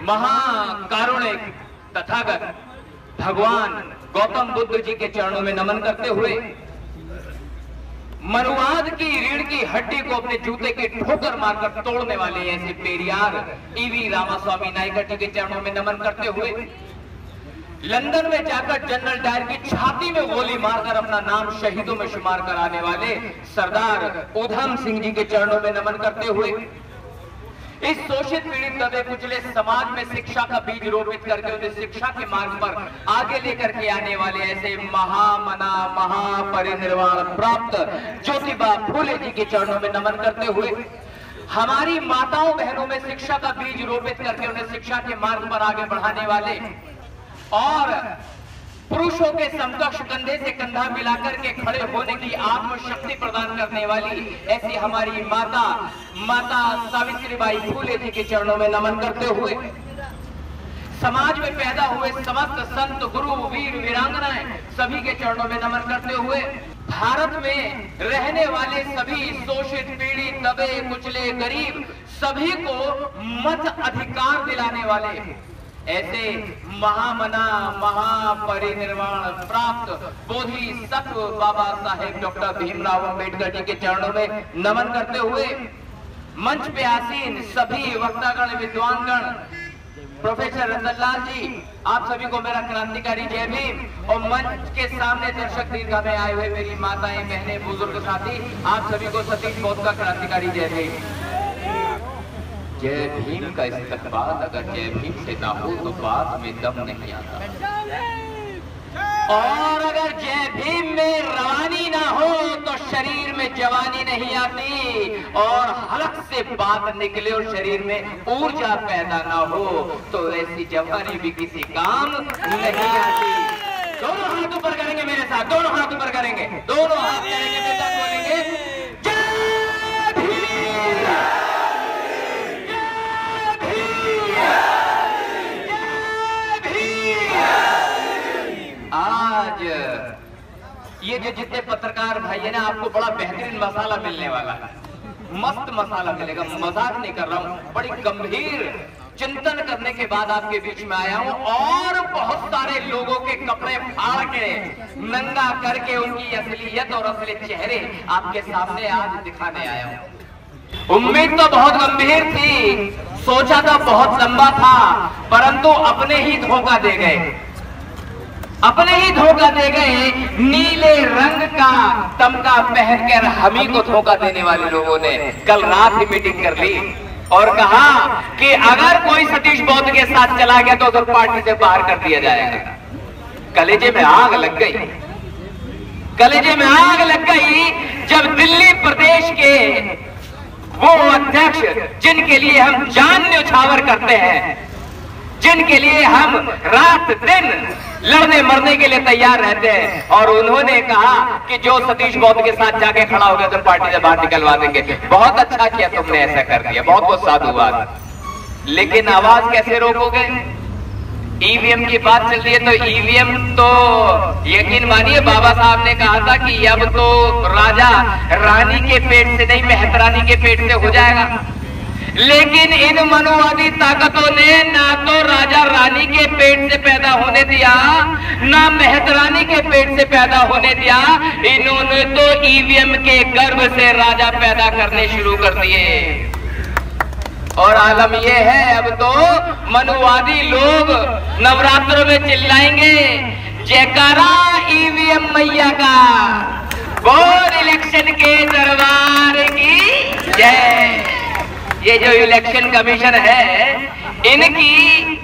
महाकारुणिक तथागत भगवान गौतम बुद्ध जी के चरणों में नमन करते हुए मनुवाद की रीढ़ की हड्डी को अपने जूते के ठोकर मारकर तोड़ने वाले ऐसे पेरियार ईवी रामास्वामी नायकर जी के चरणों में नमन करते हुए लंदन में जाकर जनरल डायर की छाती में गोली मारकर अपना नाम शहीदों में शुमार कराने वाले सरदार उधम सिंह जी के चरणों में नमन करते हुए इस शोषित पीड़ित दबे कुचले समाज में शिक्षा का बीज रोपित करके उन्हें शिक्षा के मार्ग पर आगे लेकर के आने वाले ऐसे महामना महापरिनिर्वाण प्राप्त ज्योतिबा फूले जी के चरणों में नमन करते हुए हमारी माताओं बहनों में शिक्षा का बीज रोपित करके उन्हें शिक्षा के मार्ग पर आगे बढ़ाने वाले और पुरुषों के समकक्ष कंधे से कंधा मिलाकर के खड़े होने की आत्मशक्ति प्रदान करने वाली ऐसी हमारी माता सावित्रीबाई फूले जी के चरणों में नमन करते हुए समाज में पैदा हुए समस्त संत गुरु वीर वीरांगनाएं सभी के चरणों में नमन करते हुए भारत में रहने वाले सभी शोषित पीड़ित दबे कुचले गरीब सभी को मत अधिकार दिलाने वाले ऐसे महामना महापरिनिर्वाण प्राप्त बोधिसत्व बाबा साहेब डॉक्टर भीमराव अंबेडकर जी के चरणों में नमन करते हुए मंच पे आसीन सभी वक्तागण विद्वानगण प्रोफेसर रतनलाल जी आप सभी को मेरा क्रांतिकारी जय भीम और मंच के सामने दर्शक दीर्घा में आए हुए मेरी माताएं बहनें बुजुर्ग साथी आप सभी को सतीश बौद्ध का क्रांतिकारी जय भीम। जय भीम का इस्तेमाल अगर जय भीम से ना हो तो बात में दम नहीं आता और अगर जय भीम में रवानी ना हो तो शरीर में जवानी नहीं आती और हलक से बात निकले और शरीर में ऊर्जा पैदा ना हो तो ऐसी जवानी भी किसी काम नहीं आती। दोनों हाथ ऊपर करेंगे मेरे साथ, दोनों हाथ ऊपर करेंगे, दोनों हाथ करेंगे मेरे साथ, बोलेंगे जय भीम। आज ये जो जितने पत्रकार भाई है ना आपको बड़ा बेहतरीन मसाला मिलने वाला है, मस्त मसाला मिलेगा, मजाक नहीं कर रहा हूँ, बड़ी गंभीर चिंतन करने के बाद आपके बीच में आया हूँ और बहुत सारे लोगों के कपड़े फाड़ के नंगा करके उनकी असलियत और असली चेहरे आपके सामने आज दिखाने आया हूँ। उम्मीद तो बहुत गंभीर थी, सोचा था बहुत लंबा था, परंतु अपने ही धोखा दे गए, अपने ही धोखा दे गए। नीले रंग का तमगा पहनकर हम ही को धोखा देने वाले लोगों ने कल रात ही मीटिंग कर ली और कहा कि अगर कोई सतीश बौद्ध के साथ चला गया तो उधर पार्टी से बाहर कर दिया जाएगा। कलेजे में आग लग गई, कलेजे में आग लग गई जब दिल्ली प्रदेश के वो अध्यक्ष जिनके लिए हम जान न्यौछावर करते हैं, जिनके लिए हम रात दिन लड़ने मरने के लिए तैयार रहते हैं, और उन्होंने कहा कि जो सतीश बौद्ध के साथ जाके खड़ा हो गया तो पार्टी से बाहर निकलवा देंगे। बहुत अच्छा किया तुमने ऐसा कर दिया, बहुत बहुत साधुवाद। लेकिन आवाज कैसे रोकोगे? ईवीएम की बात चल रही है तो ईवीएम तो यकीन मानिए बाबा साहब ने कहा था कि अब तो राजा रानी के पेट से नहीं मेहतरानी के पेट से हो जाएगा, लेकिन इन मनुवादी ताकतों ने ना तो राजा रानी के पेट से पैदा होने दिया ना मेहतरानी के पेट से पैदा होने दिया, इन्होंने तो ईवीएम के गर्भ से राजा पैदा करने शुरू कर दिए। और आलम यह है अब तो मनुवादी लोग नवरात्रों में चिल्लाएंगे जयकारा ईवीएम मैया का, बोल इलेक्शन के दरबार की जय। ये जो इलेक्शन कमीशन है इनकी,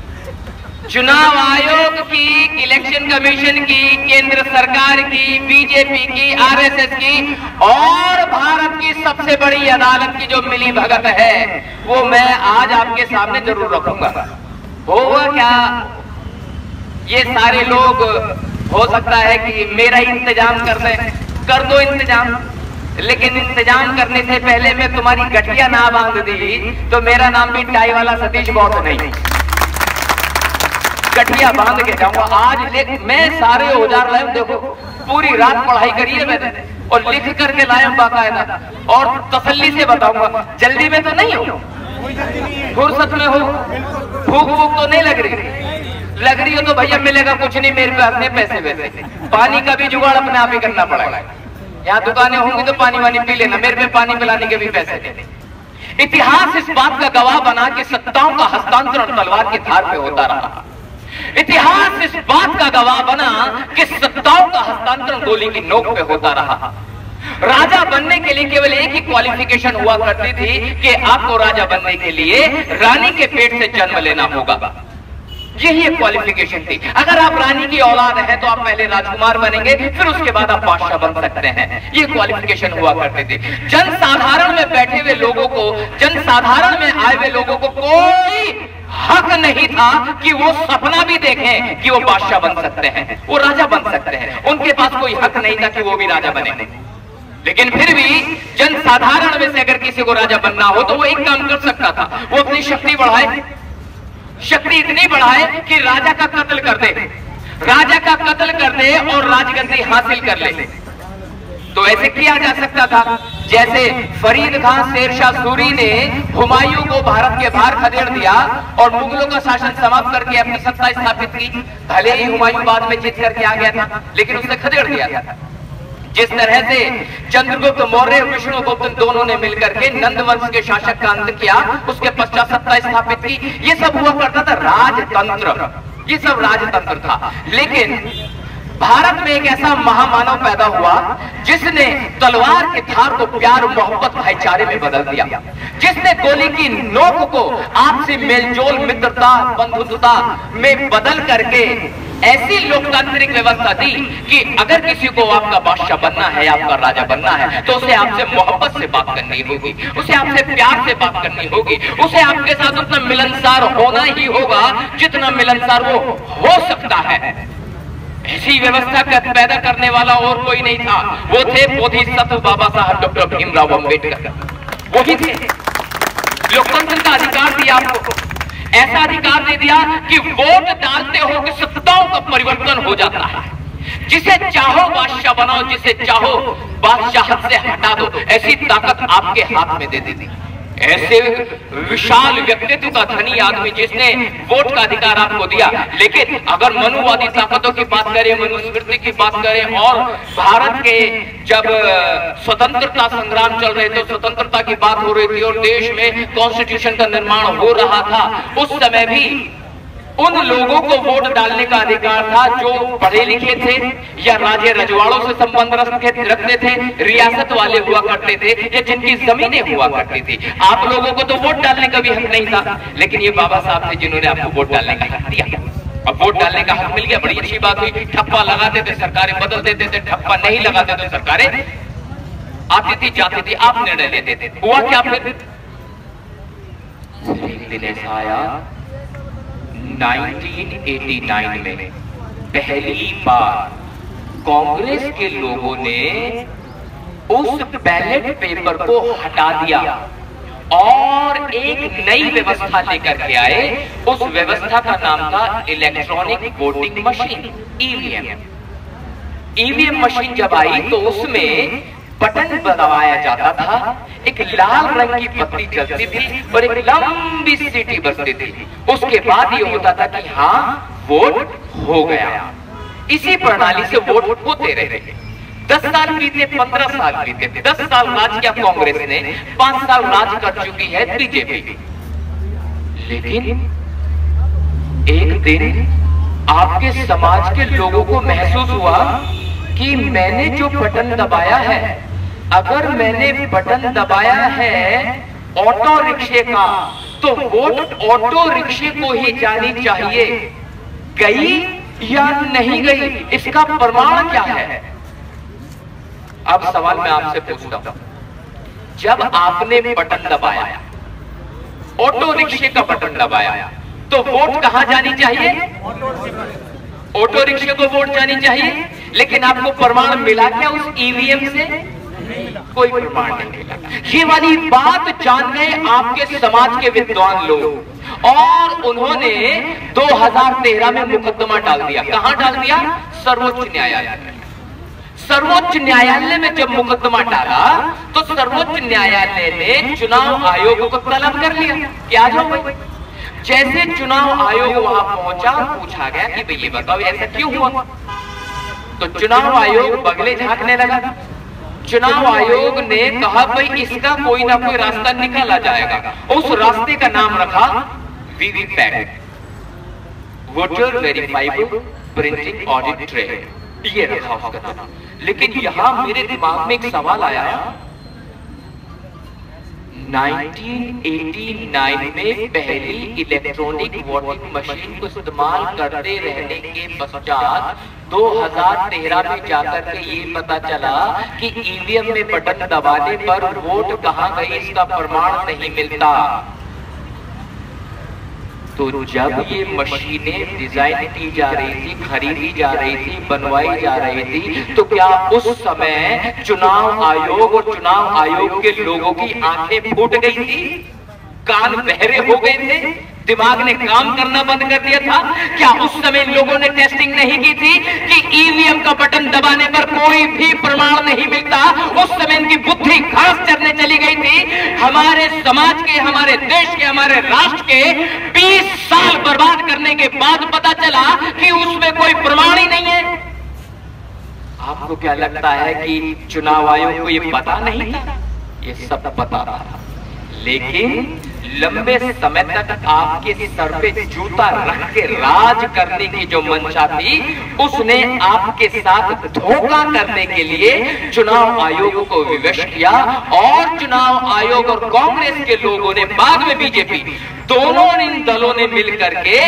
चुनाव आयोग की, इलेक्शन कमीशन की, केंद्र सरकार की, बीजेपी की, आरएसएस की और भारत की सबसे बड़ी अदालत की जो मिली भगत है वो मैं आज आपके सामने जरूर रखूंगा। होगा क्या? ये सारे लोग हो सकता है कि मेरा इंतजाम कर दें, कर दो इंतजाम, लेकिन इंतजाम करने से पहले मैं तुम्हारी गठिया ना बांध दी तो मेरा नाम भी टाई वाला सतीश बौद्ध नहीं, गठिया बांध के जाऊंगा। आज मैं सारे औजार लाया, देखो पूरी रात पढ़ाई करी है मैंने और लिख करके लाया बाकायदा और तसल्ली से बताऊंगा, जल्दी में तो नहीं हूं, फुर्सत में हो, भूख भूख तो नहीं लग रही हो तो भैया मिलेगा कुछ नहीं, मेरे पे अपने पैसे वैसे। पानी का भी जुगाड़ अपने आप ही करना पड़ेगा। यहाँ दुकानें होंगी तो पानी वानी पी लेना, मेरे पे पानी पिलाने के भी पैसे नहीं। इतिहास इस बात का गवाह बना कि सत्ताओं का हस्तांतरण तलवार की धार पे होता रहा। इतिहास इस बात का गवाह बना कि सत्ताओं का हस्तांतरण गोली की नोक पे होता रहा। राजा बनने के लिए केवल एक ही क्वालिफिकेशन हुआ करती थी कि आपको राजा बनने के लिए रानी के पेट से जन्म लेना होगा। यही एक क्वालिफिकेशन थी। अगर आप रानी की औलाद हैं तो आप पहले राजकुमार बनेंगे, फिर उसके बाद आप बादशाह बन सकते हैं। ये क्वालिफिकेशन हुआ करते थे। जनसाधारण में बैठे हुए लोगों को, जनसाधारण में आए हुए लोगों को कोई हक नहीं था कि वो सपना भी देखें कि वो बादशाह बन सकते हैं, वो राजा बन सकते हैं। उनके पास कोई हक नहीं था कि वो भी राजा बने। लेकिन फिर भी जनसाधारण में से अगर किसी को राजा बनना हो तो वो एक काम कर सकता था, वो अपनी शक्ति बढ़ाए, शक्ति इतनी बढ़ाए कि राजा का कत्ल कर दे, राजा का कत्ल कर दे और राजगद्दी हासिल कर ले। तो ऐसे किया जा सकता था जैसे फरीद खान शेरशाह सूरी ने हुमायूं को भारत के बाहर खदेड़ दिया और मुगलों का शासन समाप्त करके अपनी सत्ता स्थापित की। भले ही हुमायूं बाद में जीत करके आ गया था, लेकिन उसने खदेड़ दिया था। जिस तरह से चंद्रगुप्त मौर्य, विष्णुगुप्त दोनों ने मिलकर के नंद वंश के शासक का अंत किया, उसके पश्चात सत्ता स्थापित की। ये सब हुआ करता था राजतंत्र, ये सब राजतंत्र था। लेकिन भारत में एक ऐसा महामानव पैदा हुआ जिसने तलवार की धार को प्यार, मोहब्बत, भाईचारे में बदल दिया, जिसने गोली की नोक को आपसी मेलजोल, मित्रता, बंधुता में बदल करके ऐसी लोकतांत्रिक व्यवस्था दी कि अगर किसी को आपका बादशाह बनना है, आपका राजा बनना है, तो उसे आपसे मोहब्बत से बात करनी होगी, उसे आपसे प्यार से बात करनी होगी, उसे आपके साथ उतना मिलनसार होना ही होगा जितना मिलनसार वो हो सकता है। ऐसी व्यवस्था पैदा करने वाला और कोई नहीं था। वो थे बोधिसत्व बाबा साहब डॉक्टर भीमराव अम्बेडकर। वही थे। लोकतंत्र का अधिकार दिया आपको, ऐसा अधिकार दे दिया कि वोट डालते हो कि सत्ताओं का परिवर्तन हो जाता है। जिसे चाहो बादशाह बनाओ, जिसे चाहो बादशाहत से हटा दो, ऐसी ताकत आपके हाथ में दे दी। ऐसे विशाल व्यक्तित्व का धनी आदमी जिसने वोट का अधिकार आपको दिया। लेकिन अगर मनुवादी ताकतों की बात करें, मनुस्मृति की बात करें, और भारत के जब स्वतंत्रता संग्राम चल रहे थे, स्वतंत्रता की बात हो रही थी और देश में कॉन्स्टिट्यूशन का निर्माण हो रहा था, उस समय भी उन लोगों को वोट डालने का अधिकार था जो पढ़े लिखे थे या राजे रजवाड़ों से संबंध रखते थे, रियासत वाले हुआ करते थे, या जिनकी जमीनें हुआ करती थी। आप लोगों को तो वोट डालने का भी हक नहीं था, लेकिन ये बाबा साहब थे जिन्होंने आपको वोट डालने का हक दिया। अब वोट डालने का हक मिल गया, बड़ी अच्छी बात हुई। ठप्पा लगाते थे, सरकारें बदल देते थे, ठप्पा नहीं लगाते थे, सरकारें आती थी जाती थी, आप निर्णय लेते थे। हुआ क्या फिर? एक दिन ऐसा आया 1989 में पहली बार कांग्रेस के लोगों ने उस बैलेट पेपर को हटा दिया और एक नई व्यवस्था लेकर के आए। उस व्यवस्था का नाम था electronic voting machine, EVM. EVM machine जब आई तो उसमें बटन दबाया जाता था, एक लाल रंग की पत्ती जलती थी और एक लंबी सीटी बजती थी। उसके बाद ये होता था कि हाँ वोट हो गया। इसी प्रणाली से वोट होते रहे। 10 साल बीते, 15 साल बीते, 10 साल राज किया कांग्रेस ने, 5 साल राज कर चुकी है बीजेपी। लेकिन एक दिन आपके समाज के लोगों को महसूस हुआ कि मैंने जो बटन दबाया है, अगर मैंने बटन दबाया है ऑटो रिक्शे का, तो वोट ऑटो रिक्शे को ही जानी चाहिए। गई या नहीं गई, इसका प्रमाण क्या है? अब सवाल मैं आपसे पूछता हूं, जब आपने बटन दबाया, ऑटो रिक्शे का बटन दबाया, तो वोट कहां जानी चाहिए? ऑटो रिक्शे को वोट जानी चाहिए। लेकिन आपको प्रमाण मिला क्या उस ईवीएम से? कोई प्रमाण नहीं मिला। ये वाली बात जान गए आपके समाज के विद्वान लोग और उन्होंने 2013 में मुकदमा डाल दिया। कहां डाल दिया? सर्वोच्च न्यायालय में। सर्वोच्च न्यायालय में जब मुकदमा डाला तो सर्वोच्च न्यायालय ने चुनाव आयोग को तलब कर लिया कि आ जाओ भाई। जैसे चुनाव आयोग वहां पहुंचा, पूछा गया कि भाई ये बताओ ऐसा क्यों हुआ, तो चुनाव आयोग बगले झांकने लगा। चुनाव आयोग ने कहा भाई इसका कोई ना कोई रास्ता निकाला जाएगा। उस रास्ते का नाम रखा VVPAT, voter verifiable printing audit trail, ये रखा उसका नाम। लेकिन यहां मेरे दिमाग में एक सवाल आया, 1989 में पहली इलेक्ट्रॉनिक वोटिंग मशीन को इस्तेमाल करते रहने के पश्चात 2013 में जाकर के ये पता चला कि ईवीएम में बटन दबाने पर वोट कहां गई इसका प्रमाण नहीं मिलता। तो जब ये मशीनें डिजाइन की जा रही थी, खरीदी जा रही थी, बनवाई जा रही थी, तो क्या उस समय चुनाव आयोग और चुनाव आयोग के लोगों की आंखें फूट गई थी, कान बहरे हो गए थे, दिमाग ने काम करना बंद कर दिया था? क्या उस समय लोगों ने टेस्टिंग नहीं की थी कि ईवीएम का बटन दबाने पर कोई भी प्रमाण नहीं मिलता? उस समय इनकी बुद्धि घास चरने चली गई थी। हमारे समाज के, हमारे देश के, हमारे राष्ट्र के 20 साल बर्बाद करने के बाद पता चला कि उसमें कोई प्रमाण ही नहीं है। आपको क्या लगता है कि चुनाव आयोग को ये पता नहीं था? ये सब पता था, लेकिन लंबे समय तक आपके सर पे जूता रख के राज करने की जो मंशा थी, उसने आपके साथ धोखा करने के लिए चुनाव आयोग को विवश किया। और चुनाव आयोग और कांग्रेस के लोगों ने, बाद में बीजेपी, दोनों इन दलों ने मिलकर के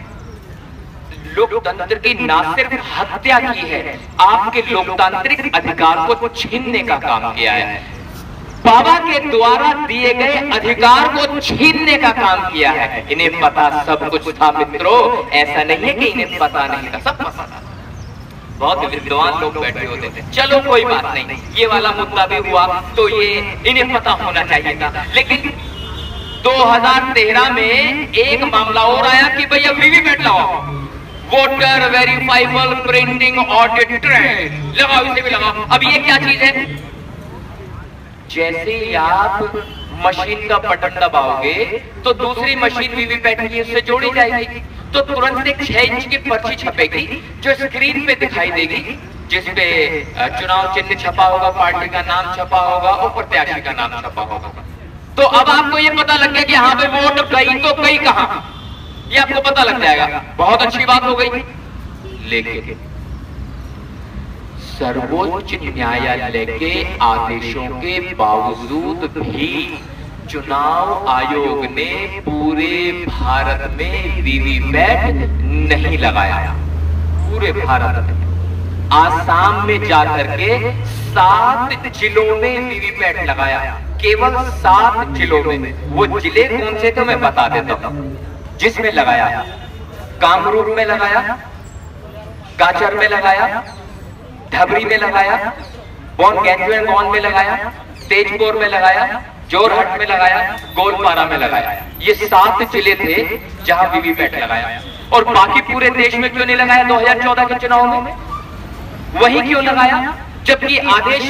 लोकतंत्र की ना सिर्फ हत्या की है, आपके लोकतांत्रिक अधिकार को छीनने का काम किया है। बाबा के द्वारा दिए गए अधिकार को छीनने का काम किया है। इन्हें पता सब कुछ था मित्रों, ऐसा नहीं है कि इन्हें पता नहीं था, सब पता था। बहुत विद्वान लोग बैठे होते थे। चलो कोई बात नहीं, ये वाला मुद्दा भी हुआ तो ये इन्हें पता होना चाहिए था। लेकिन 2013 में एक मामला और आया कि भैया वीवीपैट लगाओ, voter verifiable printing audit trail लगाओ, इसे भी लगाओ। अब ये क्या चीज है? जैसे ही आप मशीन का बटन दबाओगे तो दूसरी मशीन वीवीपैट की उससे जोड़ी जाएगी, तो तुरंत एक 6 इंच की पर्ची छपेगी जो स्क्रीन पे दिखाई देगी, जिसपे चुनाव चिन्ह छपा होगा, पार्टी का नाम छपा होगा और प्रत्याशी का नाम छपा होगा। तो अब आपको ये पता लग गया कि यहाँ पे वोट गई तो गई कहां, ये आपको पता लग जाएगा। बहुत अच्छी बात हो गई। लेकिन सर्वोच्च न्यायालय के आदेशों के बावजूद भी चुनाव आयोग ने पूरे भारत में वीवीपैट नहीं लगाया। पूरे भारत में आसाम में जाकर के 7 जिलों में वीवीपैट लगाया, केवल 7 जिलों में। वो जिले कौन से थे मैं बता देता हूं। जिसमें लगाया, कामरूप में लगाया, काचर में लगाया, धबरी में लगाया, गौन में लगाया, तेजपुर में लगाया, जोरहट में लगाया, गोलपारा में लगाया। ये 7 जिले थे जहां वीवीपैट लगाया। और बाकी पूरे देश में क्यों नहीं लगाया? 2014 के चुनाव में वही क्यों लगाया? जबकि आदेश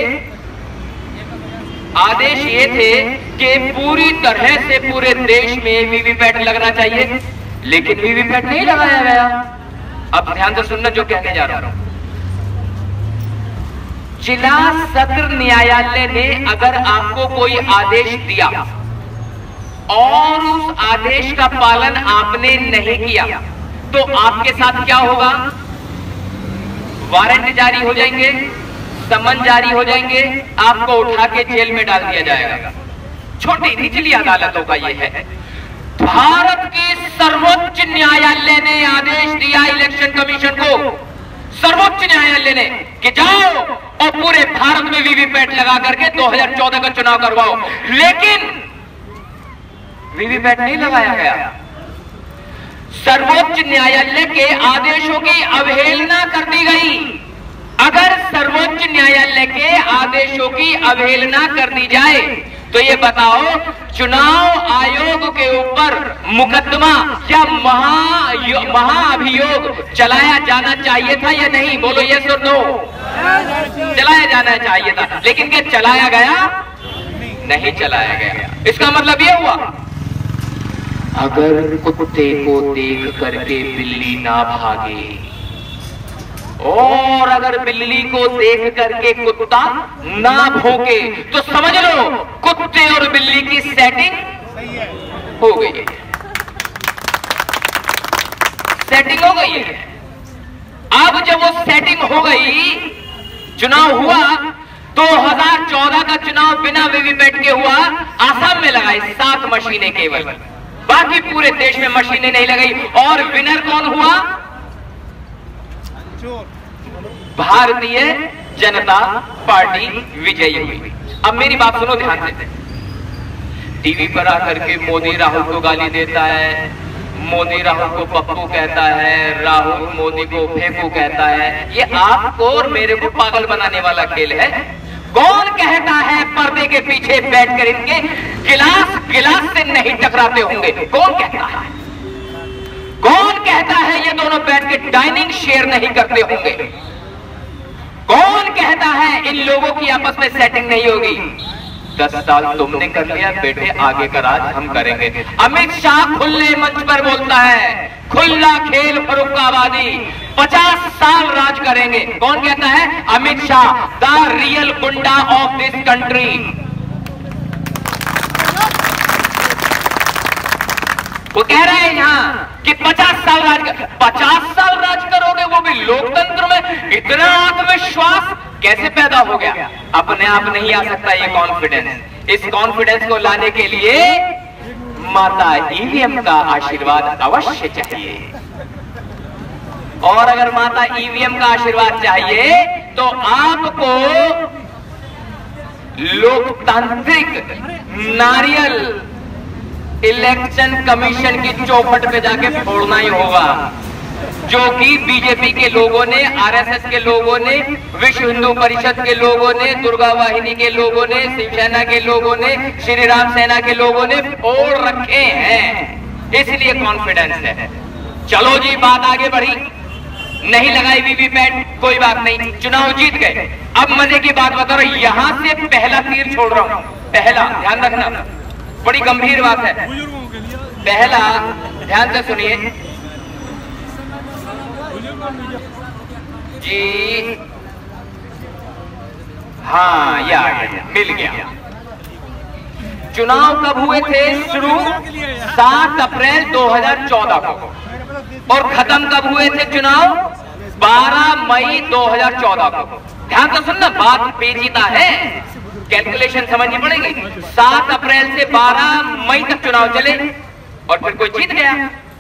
ये थे कि पूरी तरह से पूरे देश में वीवीपैट लगना चाहिए, लेकिन वीवीपैट नहीं लगाया गया। अब ध्यान से सुनना जो कहने जा रहा हूं। जिला सत्र न्यायालय ने अगर आपको कोई आदेश दिया और उस आदेश का पालन आपने नहीं किया तो आपके साथ क्या होगा? वारंट जारी हो जाएंगे, समन जारी हो जाएंगे, आपको उठा के जेल में डाल दिया जाएगा। छोटी निचली अदालतों का यह है। भारत के सर्वोच्च न्यायालय ने आदेश दिया इलेक्शन कमीशन को, सर्वोच्च न्यायालय ने, कि जाओ और पूरे भारत में वीवीपैट लगा करके 2014 का चुनाव करवाओ। लेकिन वीवीपैट नहीं लगाया गया। सर्वोच्च न्यायालय के आदेशों की अवहेलना कर दी गई। अगर सर्वोच्च न्यायालय के आदेशों की अवहेलना कर दी जाए तो ये बताओ, चुनाव आयोग के ऊपर मुकदमा या महाअभियोग चलाया जाना चाहिए था या नहीं? बोलो यस और नो। चलाया जाना चाहिए था, लेकिन क्या चलाया गया? नहीं चलाया गया। इसका मतलब ये हुआ, अगर कुत्ते को देख करके बिल्ली ना भागे, और अगर बिल्ली को देख करके कुत्ता ना भौंके, तो समझ लो कुत्ते और बिल्ली की सेटिंग हो गई है। सेटिंग हो गई है। अब जब वो सेटिंग हो गई, चुनाव हुआ, 2014 का चुनाव बिना वीवीपैट के हुआ। आसाम में लगाई 7 मशीनें केवल, बाकी पूरे देश में मशीनें नहीं लगाई। और विनर कौन हुआ? भारतीय जनता पार्टी विजयी हुई। अब मेरी बात सुनो ध्यान से। टीवी पर आकर के मोदी राहुल को गाली देता है, मोदी राहुल को पप्पू कहता है, राहुल मोदी को फेंकू कहता है। ये आपको और मेरे को पागल बनाने वाला खेल है। कौन कहता है पर्दे के पीछे बैठकर इनके गिलास से नहीं टकराते होंगे? कौन कहता है? कौन कहता है ये दोनों बैठ के डाइनिंग शेयर नहीं करते होंगे? कौन कहता है इन लोगों की आपस में सेटिंग नहीं होगी? 10 साल तुमने कर लिया बेटे, आगे का राज हम करेंगे। अमित शाह खुले मंच पर बोलता है, खुला खेल फर्रुखाबादी, 50 साल राज करेंगे। कौन कहता है? Amit Shah, the real goonda of this country. वो कह रहे हैं यहां कि 50 साल राज करोगे, वो भी लोकतंत्र में। इतना आत्मविश्वास कैसे पैदा हो गया? अपने आप नहीं आ सकता ये कॉन्फिडेंस। इस कॉन्फिडेंस को लाने के लिए माता ईवीएम का आशीर्वाद अवश्य चाहिए। और अगर माता ईवीएम का आशीर्वाद चाहिए तो आपको लोकतांत्रिक नारियल इलेक्शन कमीशन की चौखट पे जाके फोड़ना ही होगा, जो कि बीजेपी के लोगों ने, आरएसएस के लोगों ने, विश्व हिंदू परिषद के लोगों ने, दुर्गा वाहिनी के लोगों ने, शिवसेना के लोगों ने, श्री राम सेना के लोगों ने फोड़ रखे हैं। इसलिए कॉन्फिडेंस है। चलो जी, बात आगे बढ़ी। नहीं लगाई वीवीपैट, कोई बात नहीं, चुनाव जीत गए। अब मजे की बात बता रहा हूं, यहां से पहला तीर छोड़ रहा हूं। पहला, ध्यान रखना, बड़ी गंभीर बात है। पहला, ध्यान से सुनिए जी। हाँ, ये आ गया, मिल गया। चुनाव कब हुए थे शुरू? 7 अप्रैल 2014 को। और खत्म कब हुए थे चुनाव? 12 मई 2014 को। ध्यान से सुनना, बात पेचीदा है, कैलकुलेशन समझनी पड़ेगी। 7 अप्रैल से 12 मई तक चुनाव चले और फिर कोई जीत गया।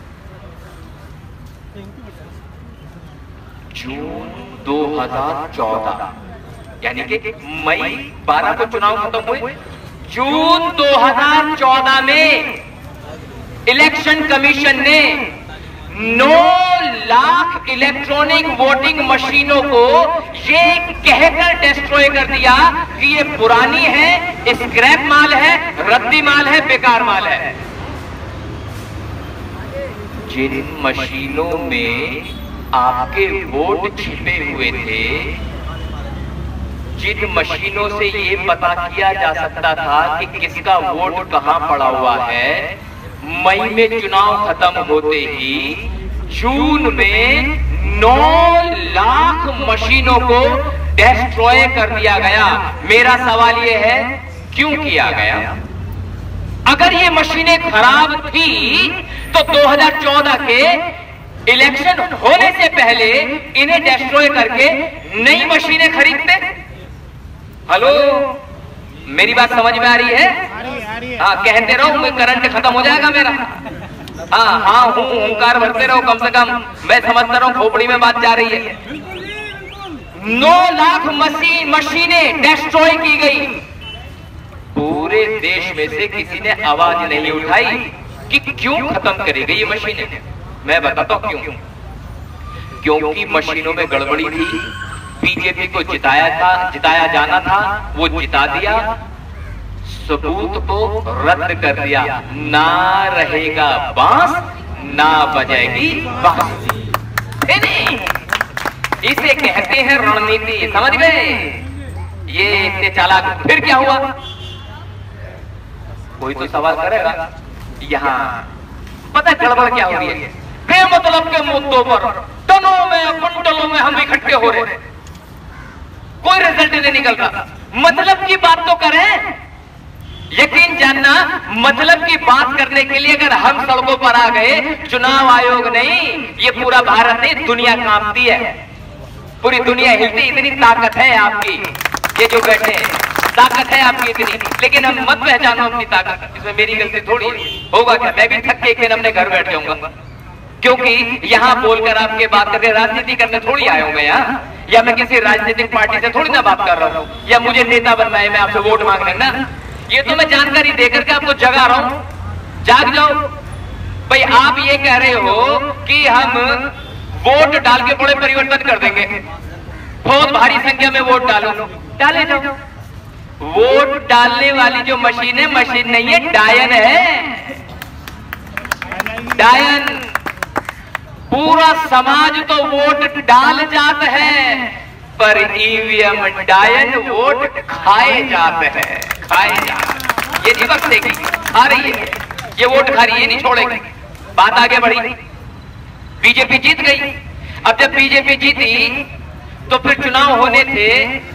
जून 2014, यानी कि मई 12 को चुनाव खत्म हुए। जून 2014 में इलेक्शन कमीशन ने 9 लाख इलेक्ट्रॉनिक वोटिंग मशीनों को ये कहकर डिस्ट्रॉय कर दिया कि ये पुरानी है, स्क्रैप माल है, रद्दी माल है, बेकार माल है। जिन मशीनों में आपके वोट छिपे हुए थे, जिन मशीनों से ये पता किया जा सकता था कि किसका वोट कहां पड़ा हुआ है, मई में चुनाव खत्म होते ही जून में 9 लाख मशीनों को डिस्ट्रॉय कर दिया गया। मेरा सवाल यह है, क्यों किया गया? अगर ये मशीनें खराब थी तो 2014 के इलेक्शन होने से पहले इन्हें डिस्ट्रॉय करके नई मशीनें खरीदते। हेलो, मेरी बात समझ में आ रही है? हाँ, कहते रहो, मैं करंट खत्म हो जाएगा मेरा। हाँ हाँ, हुंकार भरते रहो, कम से कम मैं समझता रहा हूं खोपड़ी में बात जा रही है। 9 लाख मशीनें डिस्ट्रॉय की गई। पूरे देश में से किसी ने आवाज नहीं उठाई कि क्यों खत्म करेगी ये मशीनें। मैं बताता हूं क्यों। क्योंकि मशीनों में गड़बड़ी थी, बीजेपी को जिताया जाना था, वो जिता दिया। सबूत को रद्द कर दिया। ना रहेगा बांस ना बजेगी बांसुरी। नहीं, इसे कहते हैं रणनीति। समझ गए? ये इतने चालाक। फिर क्या हुआ? कोई तो सवाल करेगा। यहाँ पता गड़बड़ क्या हो रही है? बेमतलब के मुद्दों पर टनों में कुंटलों में हम इकट्ठे हो रहे, कोई रिजल्ट नहीं निकल रहा। मतलब की बात तो करें। यकीन जानना, मतलब की बात करने के लिए अगर हम सड़कों पर आ गए, चुनाव आयोग नहीं, ये पूरा भारत नहीं, दुनिया कांपती है, पूरी दुनिया हिलती। इतनी ताकत है आपकी, ये जो बैठे हैं, ताकत है आपकी इतनी। लेकिन हम मत पहचानो अपनी ताकत। इसमें मेरी गलती थोड़ी होगा क्या? मैं भी थक के एक दिन अपने घर बैठ जाऊंगा, क्योंकि यहाँ बोलकर आपके बात करके राजनीति करने थोड़ी आया हूं मैं यहाँ, या मैं किसी राजनीतिक पार्टी से थोड़ी ना बात कर रहा हूँ, या मुझे नेता बनना है, मैं आपसे वोट मांगने ना। ये तो मैं जानकारी देकर के आपको जगा रहा हूं। जाग जाओ भाई। आप ये कह रहे हो कि हम वोट डाल के बड़े परिवर्तन कर देंगे, बहुत भारी संख्या में वोट डालो, डाले जाओ। वोट डालने वाली जो मशीन है, मशीन नहीं है, डायन है, डायन। पूरा समाज तो वोट डाल जाता है, पर ईवीएम डायन वोट खाए जाते हैं, खाए जाते। ये नहीं बख्शेगी, खा रही है, ये वोट खा रही है, नहीं छोड़ेगी। बात आगे बढ़ी, बीजेपी जीत गई। अब जब बीजेपी जीती तो फिर चुनाव होने थे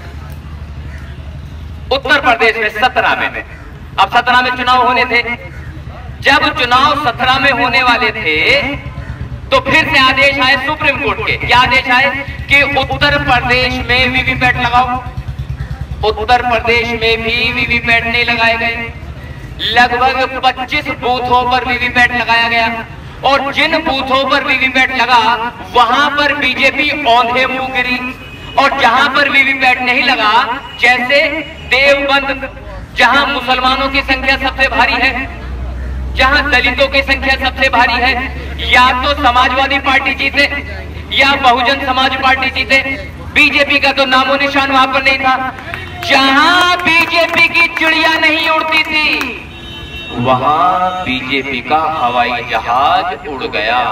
उत्तर प्रदेश में 17 में। अब 17 में चुनाव होने थे। जब चुनाव 17 में होने वाले थे तो फिर से आदेश आए सुप्रीम कोर्ट के। क्या आदेश आए? कि उत्तर प्रदेश में वीवीपैट लगाओ। उत्तर प्रदेश में भी वीवीपैट नहीं लगाए गए। लगभग 25 बूथों पर वीवीपैट लगाया गया, और जिन बूथों पर वीवीपैट लगा वहां पर बीजेपी औंधे मुंह गिरी, और जहां पर वीवीपैट नहीं लगा, जैसे देवबंद, जहां मुसलमानों की संख्या सबसे भारी है, जहां दलितों की संख्या सबसे भारी है, या तो समाजवादी पार्टी जीते या बहुजन समाज पार्टी जीते। बीजेपी का तो नामो निशान वहां पर नहीं था। जहां बीजेपी की चिड़िया नहीं उड़ती थी, वहां बीजेपी का हवाई जहाज उड़ गया।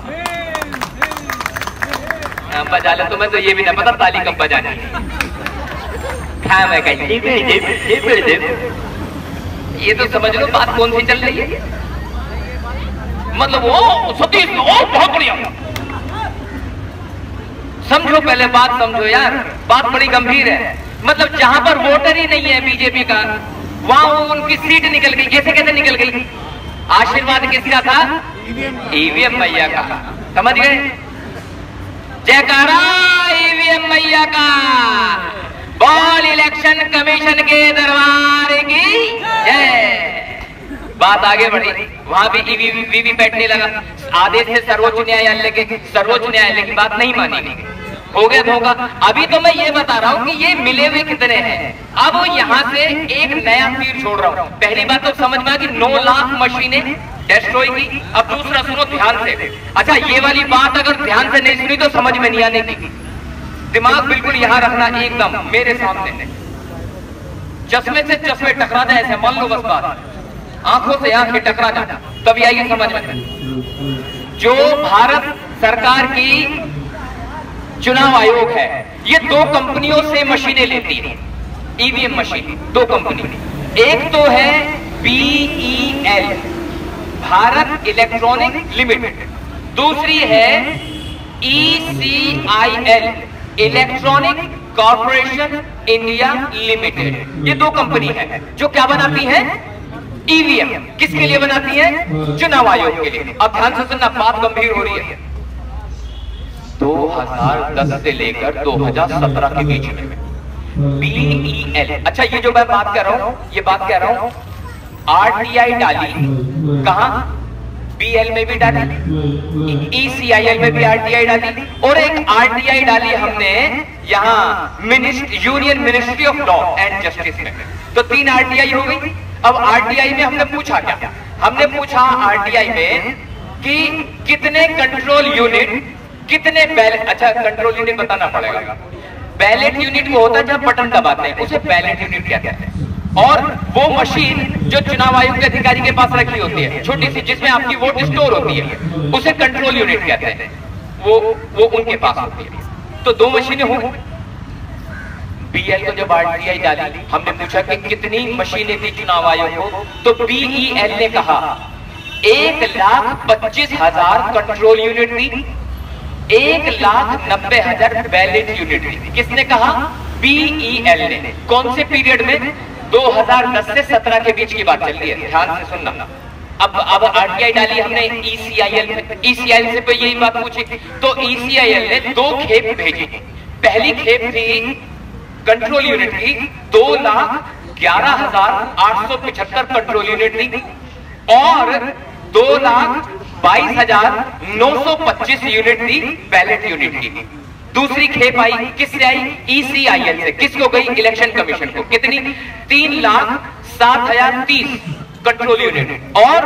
बजा ले तुम्हें तो ये भी ना पता ताली कब बजानी है। मैं कहीं ये तो समझ लो बात कौन सी चल रही है। मतलब वो सतीश, वो बहुत बढ़िया। समझो, पहले बात समझो यार, बात बड़ी गंभीर है। मतलब जहां पर वोटर ही नहीं है बीजेपी का, वहां उनकी सीट निकल गई। कैसे कैसे निकल गई? आशीर्वाद किसका था? ईवीएम मैया का। समझ गए? जयकारा ईवीएम मैया का, बोल इलेक्शन कमीशन के दरबार की जय। बात आगे बढ़ी, वहां भी वीवीपैट नहीं लगा। आदेश से सर्वोच्च न्यायालय की बात नहीं मानी, हो गया धोखा। अभी तो मैं ये बता रहा हूं कि ये मिले हुए कितने हैं। अब यहां से एक नया तीर छोड़ रहा हूं। पहली बात तो समझ में आ कि 9 लाख मशीनें डिस्ट्रॉय की। अब दूसरा सुनो ध्यान से। अच्छा, ये वाली बात अगर ध्यान से नहीं सुनी तो समझ में नहीं आने की। दिमाग बिल्कुल यहां रखना, एकदम मेरे सामने। चश्मे से चश्मे टकरा जाए, ऐसे मान लो बस बात, आंखों से आंखें टकरा जाए, तभी आइए समझ में। जो भारत सरकार की चुनाव आयोग है, ये 2 कंपनियों से मशीनें लेती है, ईवीएम मशीन। 2 कंपनी, एक तो है BEL, भारत इलेक्ट्रॉनिक लिमिटेड, दूसरी है ECIL, electronic corporation India limited. ये 2 कंपनी है जो क्या बनाती है? ईवीएम। किसके लिए बनाती है? चुनाव आयोग के लिए। अब ध्यान से सुनना, बात गंभीर हो रही है। 2010 से लेकर 2017 के बीच में BEL, अच्छा ये जो मैं बात कर रहा हूं, ये बात कह रहा हूं, RTI डाली कहां? BL में भी डाली, ECIL में भी RTI डाली, और एक RTI डाली हमने यहां union ministry of law and justice में। तो 3 RTI हो गई। अब RTI में हमने पूछा क्या? हमने पूछा RTI में कि कितने कंट्रोल यूनिट, कितने बैलेट। अच्छा, कंट्रोल यूनिट बताना पड़ेगा। बैलेट यूनिट वो होता है जब बटन दबाते हैं, उसे बैलेट यूनिट कहते हैं। और वो मशीन जो चुनाव आयोग के अधिकारी के पास रखी होती है, छोटी सी, जिसमें आपकी वोट स्टोर होती है, उसे कंट्रोल यूनिट कहते हैं, वो उनके पास होती है। तो दो मशीनें हों। बीएल को जब आरटीआई डाली, हमने पूछा कि कितनी मशीनें थी चुनाव आयोग को, तो बीईएल ने कहा 1,25,000 कंट्रोल यूनिट थी, 1,90,000 बैलेट यूनिट थी। किसने कहा? बीईएल ने। कौन से पीरियड में? 2010 से 17 के बीच की बात चल रही है, ध्यान से सुनना। अब आरटीआई डाली हमने ईसीआईएल से यही बात पूछी, तो ईसीआईएल ने 2 खेप भेजी। पहली खेप थी कंट्रोल यूनिट की 2,11,875 कंट्रोल यूनिट थी और 2,22,925 यूनिट थी बैलेट यूनिट की। दूसरी खेप आई, किससे आई? ईसीआईएल से। किसको गई? इलेक्शन कमीशन को। कितनी? 3,07,030 कंट्रोल यूनिट और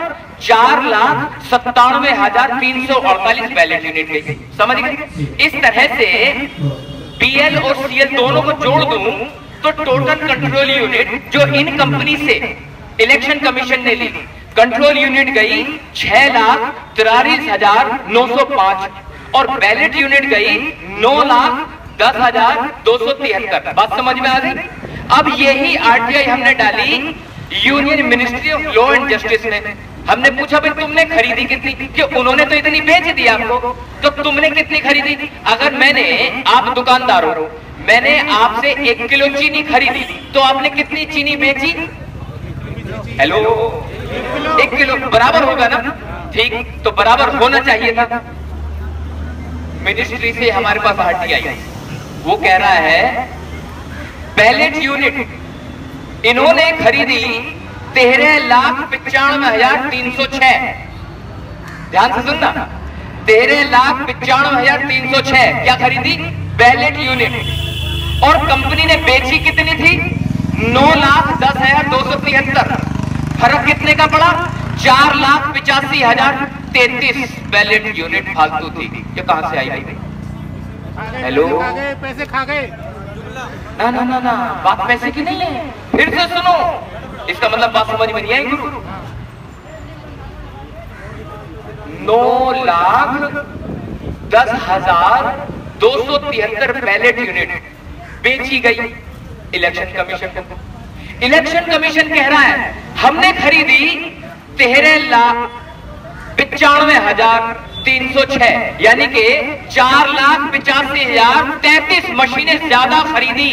4,97,348 बैलेट यूनिट गई। समझ गए? इस तरह से बीएल और सीएल दोनों को जोड़ दूं तो टोटल कंट्रोल यूनिट जो इन कंपनी से इलेक्शन कमीशन ने ली, कंट्रोल यूनिट गई 6,43,905 और बैलेट यूनिट गई 9,10,273। बात समझ में आ गई? अब यही आरटीआई हमने डाली union ministry of law and justice में। हमने पूछा भाई तुमने खरीदी कितनी? कि उन्होंने तो इतनी बेच दी आपको, तो तुमने कितनी खरीदी? अगर मैंने, आप दुकानदार हो, मैंने आपसे 1 किलो चीनी खरीदी, तो आपने कितनी चीनी बेची? हेलो, 1 किलो बराबर होगा ना? ठीक, तो बराबर होना चाहिए था। मिनिस्ट्री से हमारे पास आरटीआई, वो कह रहा है बैलेट यूनिट इन्होंने खरीदी 13,95,306। ध्यान से सुनना, 13,95,306 क्या खरीदी? Ballot unit. और कंपनी ने बेची कितनी थी? 9,10,273। फर्क कितने का पड़ा? 4,85,033 बैलेट यूनिट फालतू थी। ये कहां से आई भाई? हेलो, पैसे खा गए? ना ना ना ना, बात पैसे की नहीं है। फिर से सुनो, इसका मतलब बात समझ में नहीं आई गुरु। 9,10,273 बैलेट यूनिट बेची गई इलेक्शन कमीशन को। इलेक्शन कमीशन कह रहा है हमने खरीदी 13,95,306, यानी कि 4,85,033 मशीनें ज्यादा खरीदी।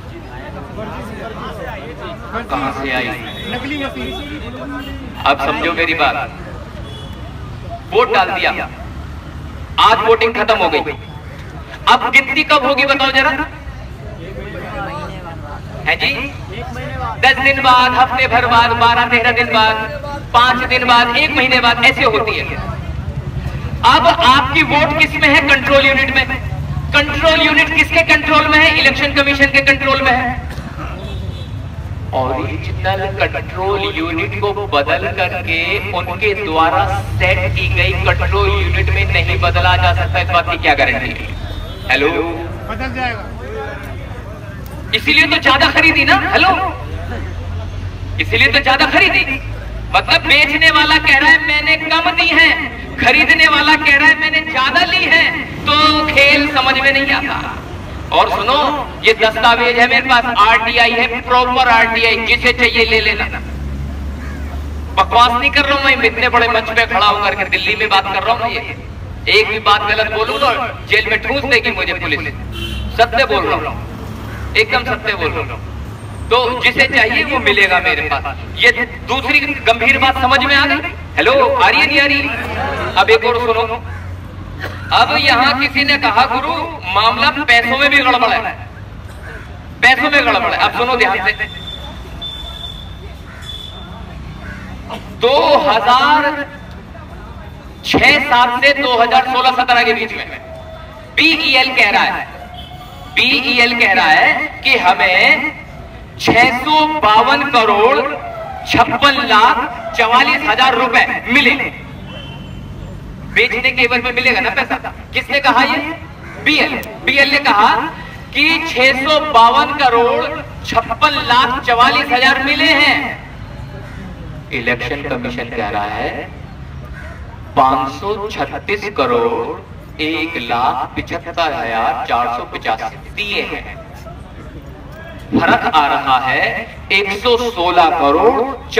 कहां से आई? नकली मशीन। अब समझो मेरी बात। वोट डाल दिया, आज वोटिंग खत्म हो गई। अब गिनती कब होगी बताओ जरा? है जी? 10 दिन बाद, हफ्ते भर बाद, 12-13 दिन बाद, 5 दिन बाद, 1 महीने बाद, ऐसे होती है। अब आपकी वोट किस में है? कंट्रोल यूनिट में। कंट्रोल यूनिट किसके कंट्रोल में है? इलेक्शन कमीशन के कंट्रोल में है। ओरिजिनल कंट्रोल यूनिट को बदल करके उनके द्वारा सेट की गई कंट्रोल यूनिट में नहीं बदला जा सकता। इस बात की क्या गारंटी है? हेलो, बदल जाएगा। इसीलिए तो ज्यादा खरीदी ना। हेलो, इसीलिए तो ज्यादा खरीदी। मतलब बेचने वाला कह रहा है मैंने कम दी है, खरीदने वाला कह रहा है मैंने ज्यादा ली है, तो खेल समझ में नहीं आता। और सुनो, ये दस्तावेज है मेरे पास, आरटीआई है, प्रॉपर आरटीआई, जिसे चाहिए ले लेना। बकवास नहीं कर रहा हूं मैं, इतने बड़े मंच पे खड़ा होकर के दिल्ली में बात कर रहा हूं। ये एक भी बात गलत बोलूं तो जेल में ठूस देगी मुझे पुलिस। सत्य बोल रहा हूं, एकदम सत्य बोल रहा हूं। तो जिसे चाहिए वो मिलेगा मेरे पास। ये दूसरी गंभीर बात समझ में आ गई? हेलो, आ रही है नहीं आ रही? अब एक और सुनो। अब यहां किसी ने कहा गुरु मामला पैसों में भी गड़बड़ है, पैसों में गड़बड़ है। अब सुनो ध्यान से। 2006-07 से 2016-17 के बीच में बीईएल कह रहा है, बीईएल कह रहा है कि हमें 652 करोड़ 56,44,000 रुपए मिले। बेचने के एवज में मिलेगा ना पैसा। किसने कहा? ये बीएल। बीएल ने कहा कि 652 करोड़ 56,44,000 मिले हैं। इलेक्शन कमीशन कह रहा है 536 करोड़ 1,75,485 दिए हैं। फर्क आ रहा है 116 करोड़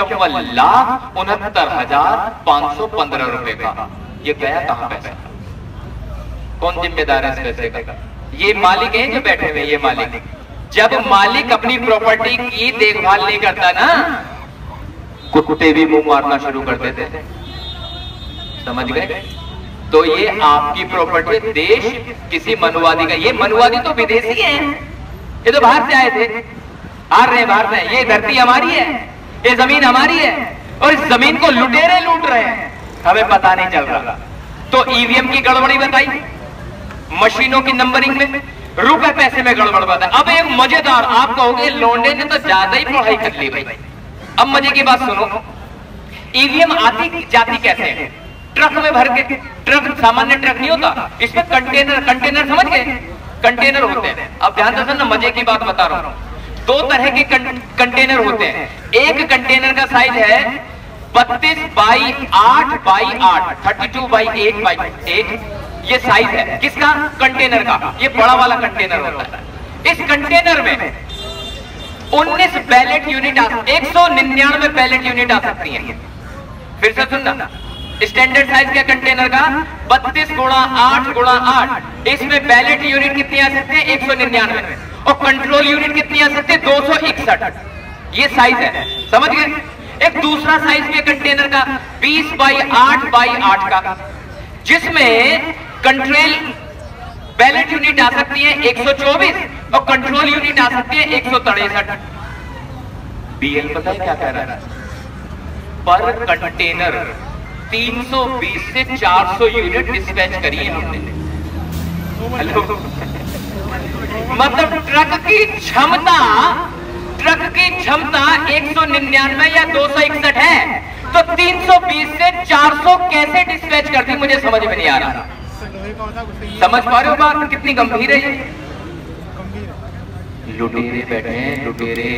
54,69,515 रुपए का। ये गया कहां पैसा? कौन जिम्मेदार है इस पैसे का? ये मालिक हैं जो बैठे हुए। ये मालिक, जब मालिक अपनी प्रॉपर्टी की देखभाल नहीं करता ना, कुत्ते भी मुंह मारना शुरू कर देते हैं। समझ गए? तो ये आपकी प्रॉपर्टी, देश किसी मनुवादी का। ये मनुवादी तो विदेशी है, ये तो बाहर से आए थे, आ रहे हैं बाहर से। ये धरती हमारी है, ये जमीन हमारी है, और इस जमीन को लुटेरे लूट रहे हैं, हमें पता नहीं चल रहा। तो ईवीएम की गड़बड़ी बताई, मशीनों की नंबरिंग में, रुपए पैसे में गड़बड़ बताई। अब एक मजेदार, आप कहोगे लौंडे ने तो ज्यादा ही पढ़ाई कर ली भाई। अब मजे की बात सुनो, ईवीएम आती जाती कैसे है? ट्रक में भर के। ट्रक सामान्य ट्रक नहीं होता, इसमें कंटेनर समझ गए, कंटेनर होते हैं। अब ध्यान से सुनना, मजे की बात बता रहा हूं। 2 तरह के कंटेनर होते हैं। एक कंटेनर का साइज है 32x8x8, 32x8x8। ये साइज है किसका? कंटेनर का। ये बड़ा वाला कंटेनर होता है। इस कंटेनर में 19 बैलेट यूनिट 199 बैलेट यूनिट आ सकती हैं। फिर से सुनना, स्टैंडर्ड साइज के कंटेनर का 32x8x8। इसमें बैलेट यूनिट कितनी आ सकती है? 199। और कंट्रोल यूनिट कितनी आ सकती है? 261। ये साइज है, समझ गए? एक दूसरा साइज के कंटेनर का 20x8x8 का, जिसमें कंट्रोल बैलेट यूनिट आ सकती है 124 और कंट्रोल यूनिट आ सकती है 163। बीएल पता है क्या कह रहा है? पर कंटेनर 320 से 400 यूनिट डिस्पैच करी है हमने। हेलो, मतलब ट्रक की क्षमता 199 या 261 है, तो 320 से 400 कैसे डिस्पैच करती, मुझे समझ में नहीं आ रहा। समझ पा रहे हो बात कितनी गंभीर है? लुटेरे बैठे हैं, लुटेरे।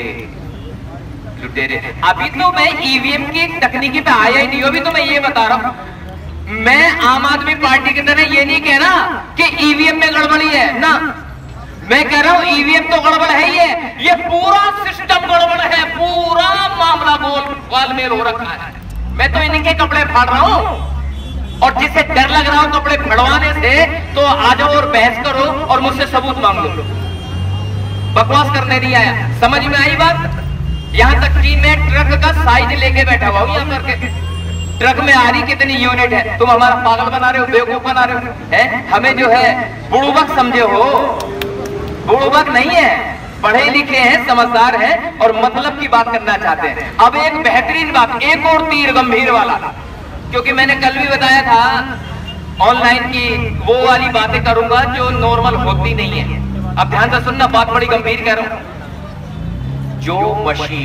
अभी तो मैं ईवीएम की तकनीकी पे आया ही नहीं, अभी तो मैं ये बता रहा हूं। मैं आम आदमी पार्टी की तरह ये नहीं कह रहा कि ईवीएम में गड़बड़ी है ना, मैं कह रहा हूं ईवीएम तो गड़बड़ है ही है, ये पूरा सिस्टम गड़बड़ है, पूरा मामला गोलमेल हो रखा है। मैं तो इनके कपड़े फाड़ रहा हूं, और जिससे डर लग रहा हो कपड़े फड़वाने से, तो आ जाओ और बहस करो और मुझसे सबूत मांग लो। बकवास करने नहीं आया, समझ में आई बात? यहां तक कि मैं ट्रक का साइज लेके बैठा हुआ हूं, यहां करके ट्रक में आ रही कितनी यूनिट है। तुम हमारा पागल बना रहे हो, बेवकूफ बना रहे हो, है? हमें जो है बुड़बक समझे हो, बुड़बक नहीं है, पढ़े लिखे हैं, समझदार हैं और मतलब की बात करना चाहते हैं। अब एक बेहतरीन बात, एक और तीर गंभीर वाला, क्योंकि मैंने कल भी बताया था ऑनलाइन की वो वाली बातें करूंगा जो नॉर्मल होती नहीं है। अब ध्यान से सुनना, बात बड़ी गंभीर कह रहा हूं। जो मशीन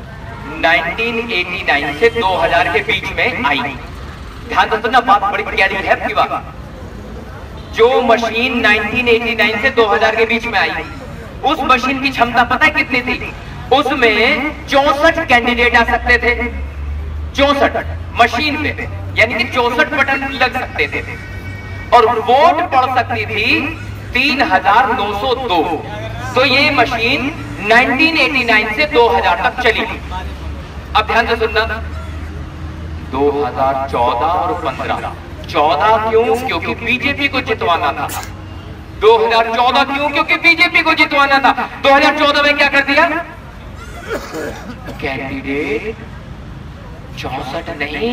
1989 से 2000 के बीच में आई, ध्यान से सुनना, बात बड़ी प्यारी है की बात। जो मशीन 1989 से 2000 के बीच में आई, उस मशीन की क्षमता पता है कितनी थी? उसमें 64 कैंडिडेट आ सकते थे। 64 मशीन पे, यानी कि 64 बटन लग सकते थे, और वोट पड़ सकती थी 3,902। तो ये मशीन 1989 से 2000 तक चली। अब ध्यान से सुनना, 2014 और 15, 14 क्यों? क्योंकि बीजेपी को जितवाना था। 2014 क्यों? क्योंकि बीजेपी को जितवाना था। 2014 में क्या कर दिया? कैंडिडेट 64 नहीं,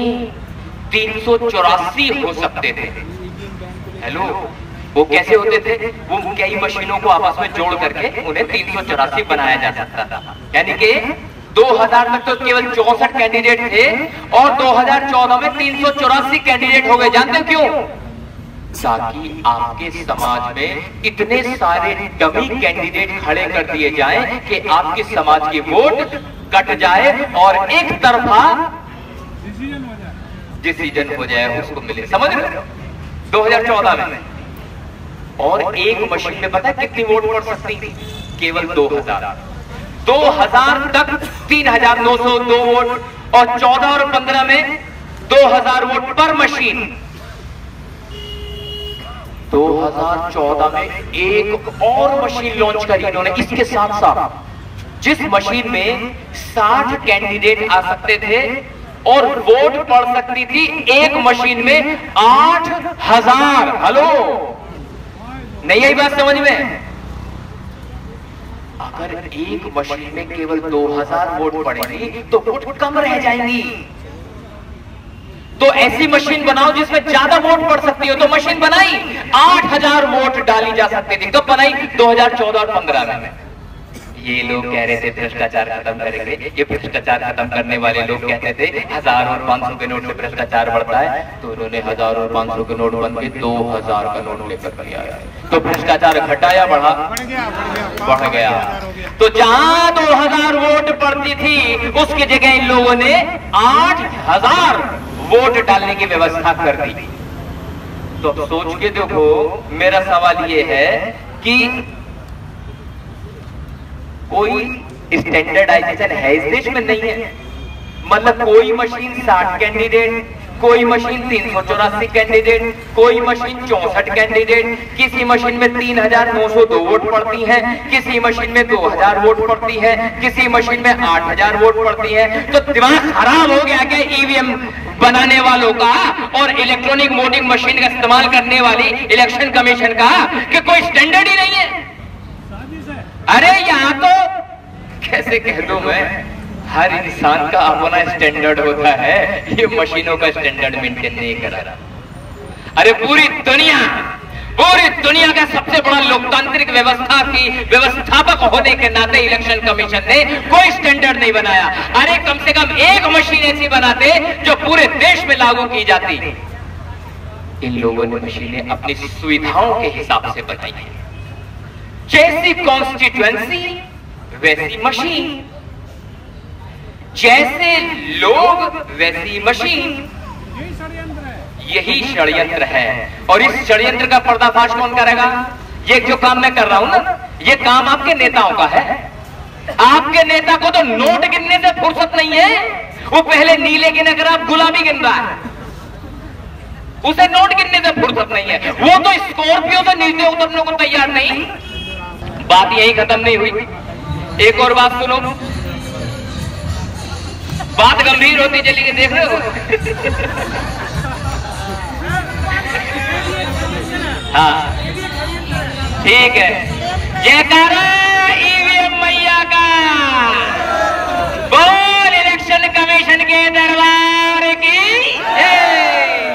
384 हो सकते थे। हेलो, वो कैसे होते थे? वो कई मशीनों को आपस में जोड़ करके उन्हें 384 बनाया जा सकता था। यानी कि 2000 तक तो केवल 64 कैंडिडेट थे, और 2014 में 384 कैंडिडेट हो गए। जानते हो क्यों? ताकि आपके समाज में इतने सारे डमी कैंडिडेट खड़े कर दिए जाएं कि आपके समाज की वोट कट जाए और एक तरफा डिसीजन हो जाए, उसको मिले। समझ रहे हो? 2014 में, और एक मशीन में पता है कितनी वोट पड़ सकती थी? केवल 2000। 2000 तक 3902 वोट और 14 और 15 में 2000 वोट पर मशीन। 2014 में एक और मशीन लॉन्च करी इन्होंने। इसके साथ साथ जिस मशीन में 60 कैंडिडेट आ सकते थे और वोट पड़ सकती थी, एक मशीन में 8000। हेलो, नहीं आई बात समझ में? अगर एक मशीन में केवल 2000 वोट पड़ेंगी तो वोट कम रह जाएंगी। तो ऐसी मशीन बनाओ जिसमें ज्यादा वोट पड़ सकती हो। तो मशीन बनाई, 8000 वोट डाली जा सकती थी। कब बनाई? 2014 और 15 में। ये लोग कह रहे थे भ्रष्टाचार खत्म करेंगे। ये भ्रष्टाचार खत्म करने वाले लोग कहते थे 1000 और 500 के नोट से भ्रष्टाचार बढ़ता है, तो उन्होंने 1000 और 500 के नोट बन के 2000 का नोट लेकर दिया। तो भ्रष्टाचार घटा या बढ़ा? बढ़ गया। तो जहां 2000 वोट पड़ती थी उसकी जगह इन लोगों ने 8000 वोट डालने की व्यवस्था कर दी। तो सोच के देखो, मेरा सवाल ये है कि कोई स्टैंडर्डाइजेशन है इस देश में? नहीं है। मतलब कोई मशीन 60 कैंडिडेट, कोई मशीन 384 कैंडिडेट, कोई मशीन 64 कैंडिडेट, किसी मशीन में 3902 वोट पड़ती हैं, किसी मशीन में 2000 वोट पड़ती है, किसी मशीन में 8000 वोट पड़ती है। तो दिमाग खराब हो गया क्या ईवीएम बनाने वालों का और इलेक्ट्रॉनिक वोटिंग मशीन का इस्तेमाल करने वाली इलेक्शन कमीशन का, कि कोई स्टैंडर्ड ही नहीं है? अरे यहां तो कैसे कह दूं मैं, हर इंसान का अपना स्टैंडर्ड होता है। ये मशीनों का स्टैंडर्ड मेंटेन नहीं करा रहा। अरे पूरी दुनिया का सबसे बड़ा लोकतांत्रिक व्यवस्था की व्यवस्थापक होने के नाते इलेक्शन कमीशन ने कोई स्टैंडर्ड नहीं बनाया। अरे कम से कम एक मशीन ऐसी बनाते जो पूरे देश में लागू की जाती। इन लोगों ने मशीनें अपनी सुविधाओं के हिसाब से बनाई है। जैसी कॉन्स्टिट्यूएंसी वैसी मशीन, जैसे लोग वैसी मशीन। यही षड्यंत्र है। और इस षड्यंत्र का पर्दाफाश कौन करेगा? ये जो काम मैं कर रहा हूं ना, ये काम आपके नेताओं का है। आपके नेता को तो नोट गिनने से फुर्सत नहीं है। वो पहले नीले गिने कर आप गुलाबी गिन रहा है, उसे नोट गिनने से फुर्सत नहीं है। वो तो स्कॉर्पियो से नीचे उतरने को तैयार नहीं। बात यही खत्म नहीं हुई, एक और बात सुनो। बात गंभीर होती चली गई, देख रहे हो? हाँ ठीक है। जयकारा ईवीएम मैया का, बोल इलेक्शन कमीशन के दरबार की जय।